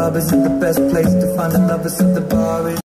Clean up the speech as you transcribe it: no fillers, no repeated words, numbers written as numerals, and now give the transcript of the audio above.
club isn't the best place to find the lovers, so the bar is.